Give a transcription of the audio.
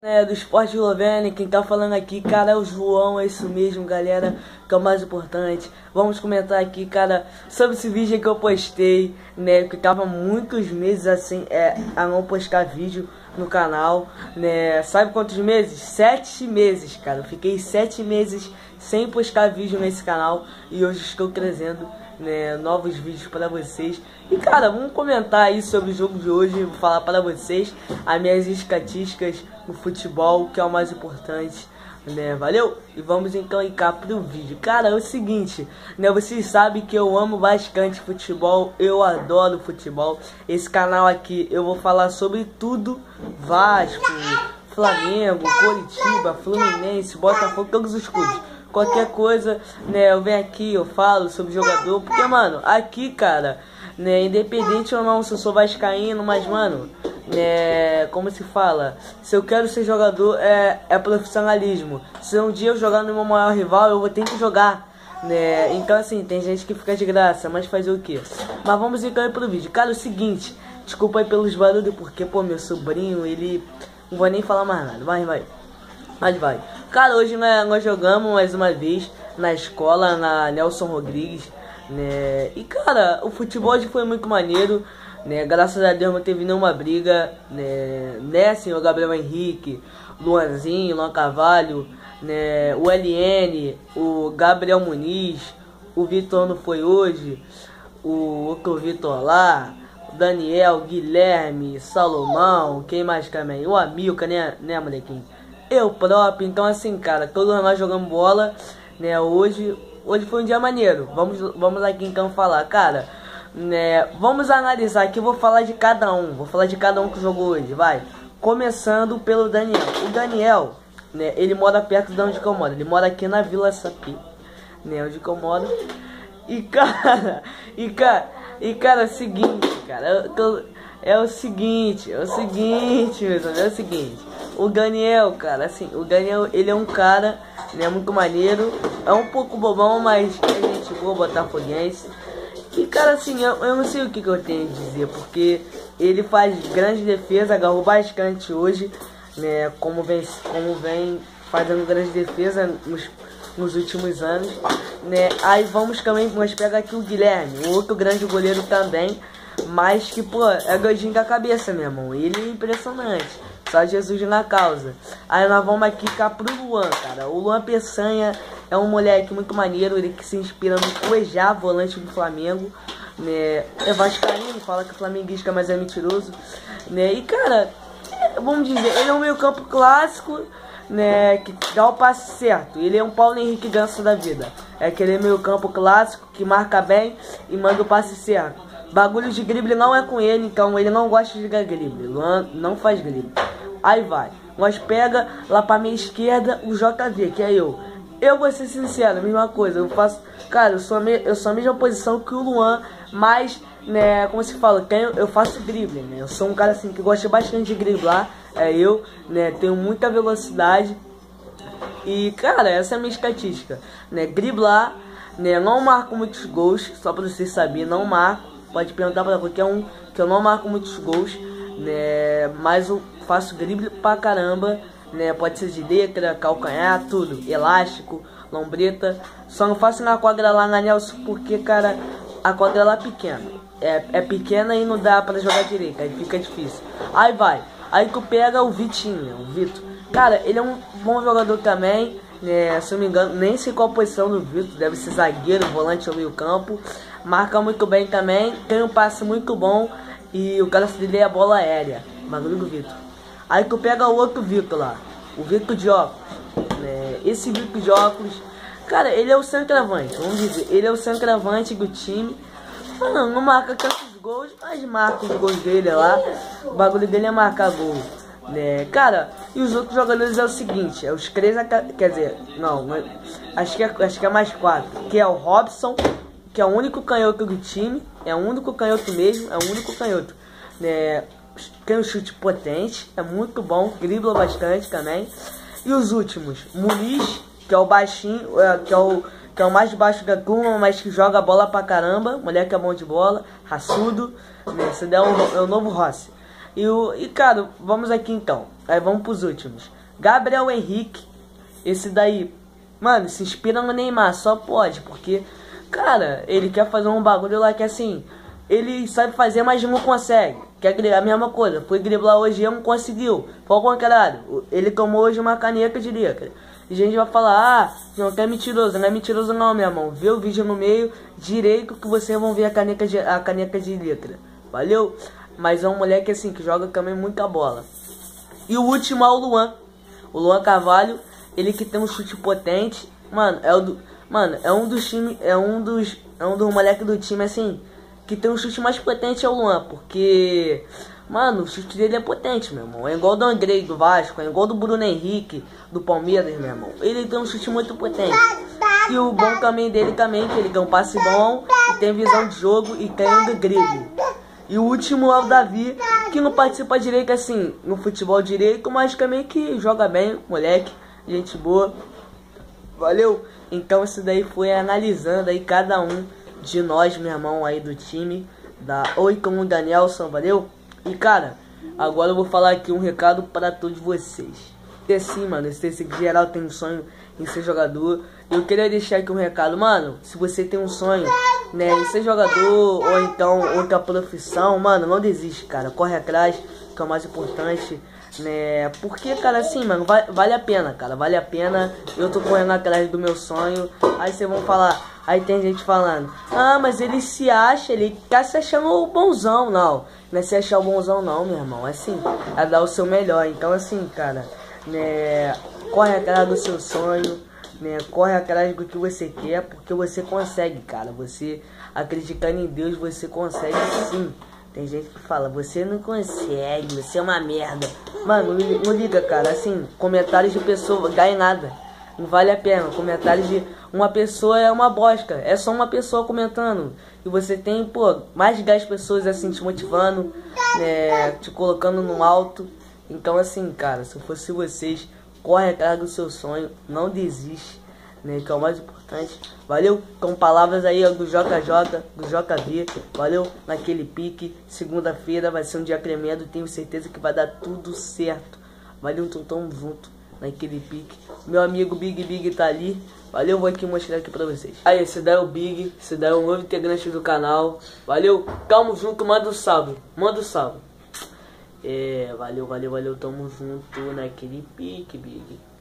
Do Esporte Eslovênia, quem tá falando aqui, cara, é o João, é isso mesmo, galera, que é o mais importante. Vamos comentar aqui, cara, sobre esse vídeo que eu postei, né, que tava muitos meses assim, a não postar vídeo no canal, né, sabe quantos meses? 7 meses, cara, eu fiquei 7 meses sem postar vídeo nesse canal e hoje estou trazendo, né, novos vídeos para vocês. E cara, vamos comentar aí sobre o jogo de hoje. Vou falar para vocês as minhas estatísticas no futebol, que é o mais importante, né? Valeu? E vamos então ir cá pro vídeo. Cara, é o seguinte, né? Vocês sabem que eu amo bastante futebol, eu adoro futebol. Esse canal aqui eu vou falar sobre tudo: Vasco, Flamengo, Coritiba, Fluminense, Botafogo, todos os clubes. Qualquer coisa, né, eu venho aqui, eu falo sobre jogador, porque, mano, aqui, cara, né, independente ou não se eu sou vascaíno, mas, mano, né, como se fala, se eu quero ser jogador, é profissionalismo. Se um dia eu jogar no meu maior rival, eu vou ter que jogar, né, então, assim, tem gente que fica de graça, mas fazer o quê? Mas vamos então ir pro vídeo. Cara, é o seguinte, desculpa aí pelos barulhos, porque, pô, meu sobrinho, ele, não vou nem falar mais nada, mas vai. Cara, hoje nós jogamos mais uma vez na escola, na Nelson Rodrigues, né? E cara, o futebol hoje foi muito maneiro, né? Graças a Deus não teve nenhuma briga, né? Senhor Gabriel Henrique, Luanzinho, Luan Carvalho, né? O LN, o Gabriel Muniz, o Vitor não foi hoje, o outro Vitor lá, o Daniel, Guilherme, Salomão, quem mais também? O Amilca, né, molequinho? Eu próprio. Então assim, cara, todos nós jogamos bola, né, hoje foi um dia maneiro. Vamos aqui então falar, cara, né, vamos analisar aqui, vou falar de cada um que jogou hoje, vai. Começando pelo Daniel. O Daniel, né, ele mora perto de onde que eu moro, ele mora aqui na Vila Sapi, né, onde que eu moro. E cara, é o seguinte, cara, é o seguinte, meus amigos, é o seguinte. O Daniel, cara, assim, o Daniel, ele é um cara, né, muito maneiro. É um pouco bobão, mas é gente boa, botafoguense. E, cara, assim, eu não sei o que eu tenho a dizer, porque ele faz grande defesa, agarrou bastante hoje, né, como vem fazendo grande defesa nos últimos anos, né. Aí vamos pegar aqui o Guilherme, o outro grande goleiro também, mas que, pô, é doidinho da cabeça, meu irmão. Ele é impressionante. Só Jesus na causa. Aí nós vamos aqui cá pro Luan, cara. O Luan Peçanha é um moleque muito maneiro. Ele que se inspira no Cuejá, volante do Flamengo, né? É vascaíno, fala que é flamenguista, mas é mentiroso, né? E, cara, vamos dizer, ele é um meio campo clássico, né, que dá o passe certo. Ele é um Paulo Henrique Ganso da vida. É aquele meio campo clássico que marca bem e manda o passe certo. Bagulho de drible não é com ele, então ele não gosta de jogar drible. Luan não faz drible. Aí vai. Nós pega lá pra minha esquerda o JV, que é eu. Eu vou ser sincero, a mesma coisa. Eu faço. Cara, eu sou a mesma posição que o Luan, mas, né, como se fala, eu faço drible, né? Eu sou um cara assim que gosta bastante de driblar. Né, tenho muita velocidade. E, cara, essa é a minha estatística, né? Driblar, né? Não marco muitos gols, só pra vocês saberem, não marco. Pode perguntar pra qualquer um que eu não marco muitos gols, né? Mas eu faço drible pra caramba, né? Pode ser de letra, calcanhar, tudo, elástico, lombreta. Só não faço na quadra lá na Nelson porque, cara, a quadra lá é pequena. É pequena e não dá pra jogar direito, aí fica difícil. Aí vai. Aí tu pega o Vitinho, o Vitor. Cara, ele é um bom jogador também, né? Se eu não me engano, nem sei qual posição do Vitor, deve ser zagueiro, volante ou meio campo. Marca muito bem também, tem um passe muito bom e o cara se dele a bola aérea. Bagulho do Vitor. Aí tu pega o outro Vitor lá, o Vitor de óculos, né? Esse Vitor de óculos, cara, ele é o centroavante, vamos dizer, ele é o centroavante do time. Não marca tantos gols, mas marca os gols dele lá. O bagulho dele é marcar gol, né? Cara, e os outros jogadores é o seguinte, é os três, quer dizer, não, acho que é mais 4, que é o Robson, que é o único canhoto do time, é o único canhoto mesmo, é o único canhoto, né? Tem um chute potente, é muito bom, dribla bastante também. E os últimos, Muniz, que é o baixinho, que é o mais baixo da turma, mas que joga bola pra caramba, moleque é bom de bola, raçudo, né? Esse daí é o novo Rossi. E cara, vamos aqui então. Aí vamos pros últimos. Gabriel Henrique. Esse daí, mano, se inspira no Neymar, só pode, porque, cara, ele quer fazer um bagulho lá que assim, ele sabe fazer, mas não consegue. Quer a mesma coisa, foi driblar hoje e não conseguiu. Foi ao contrário, ele tomou hoje uma caneca de letra. E a gente vai falar, ah, não, é mentiroso, não é mentiroso não, meu irmão. Vê o vídeo no meio direito que vocês vão ver a caneca de letra. Valeu? Mas é um moleque assim, que joga também muita bola. E o último é o Luan. O Luan Carvalho, ele que tem um chute potente. Mano, é um dos times, é um dos moleques do time assim, que tem um chute mais potente é o Luan, porque, mano, o chute dele é potente, meu irmão. É igual do Andrei, do Vasco, é igual do Bruno Henrique, do Palmeiras, meu irmão. Ele tem um chute muito potente. E o bom também dele também, que ele tem um passe bom, e tem visão de jogo e tem um drible. E o último é o Davi, que não participa direito assim, no futebol direito, mas também que joga bem, moleque, gente boa. Valeu? Então isso daí foi analisando aí cada um de nós, meu irmão, aí do time da Oi com o Danielson, valeu? E cara, agora eu vou falar aqui um recado para todos vocês. E assim, mano, esse geral tem um sonho em ser jogador. Eu queria deixar aqui um recado, mano, se você tem um sonho, né, em ser jogador ou então outra profissão, mano, não desiste, cara, corre atrás, que é o mais importante, né, porque, cara, assim, mano, vale a pena, cara, vale a pena. Eu tô correndo atrás do meu sonho. Aí vocês vão falar, aí tem gente falando, ah, mas ele se acha, ele tá se achando o bonzão. Não é se achar o bonzão não, meu irmão, é assim, é dar o seu melhor. Então assim, cara, né, corre atrás do seu sonho, né, corre atrás do que você quer, porque você consegue, cara. Você acreditando em Deus, você consegue sim. Tem gente que fala, você não consegue, você é uma merda. Mano, não liga, cara, assim, comentários de pessoa, ganha nada. Não vale a pena, comentários de uma pessoa é uma bosta. É só uma pessoa comentando. E você tem, pô, mais de 10 pessoas assim te motivando, né, te colocando no alto. Então assim, cara, se eu fosse vocês, corre atrás do seu sonho, não desiste, né, que é o mais importante. Valeu? Com palavras aí do JJ, do JV, valeu? Naquele pique, segunda-feira vai ser um dia tremendo, tenho certeza que vai dar tudo certo. Valeu, então tamo junto naquele pique. Meu amigo Big tá ali, valeu, vou aqui mostrar aqui pra vocês. Aí, esse daí é o Big, esse daí é um novo integrante do canal, valeu? Tamo junto, manda um salve, manda um salve. Valeu, tamo junto naquele pique, Big.